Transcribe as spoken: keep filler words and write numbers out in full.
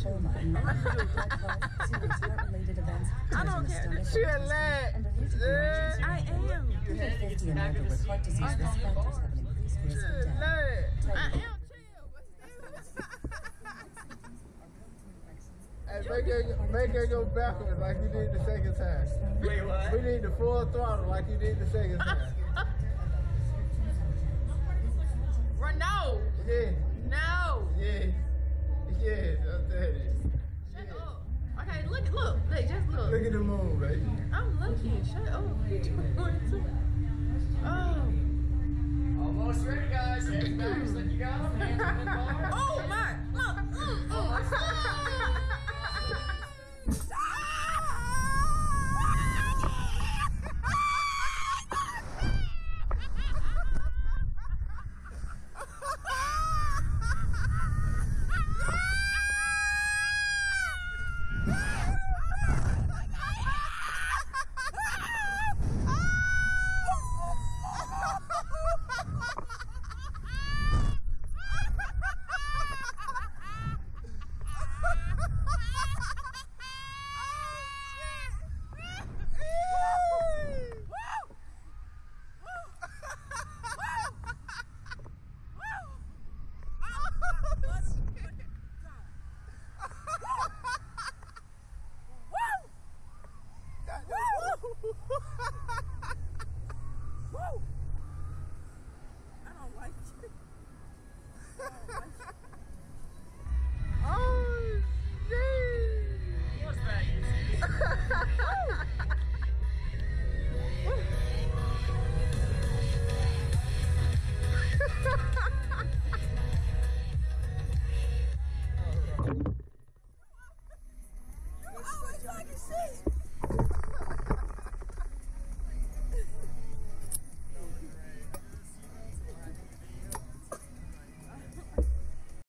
trauma and blood clots, serious heart-related events, I don't care. She a lad. I am. People fifty and older with heart disease risk factors have an increased risk of death. I am. Hey, make it, make it go backwards like you did the second time. Wait, what? We need the full throttle like you did the second time. Run, no. Yeah. No. Yeah. Yeah, I'm telling you. Shut up. Okay, look, look, look, just look. Look at the moon, baby. I'm looking. Shut up. Oh. Almost ready, guys. Hands back, so you got them. Hands on the bar. Oh, my.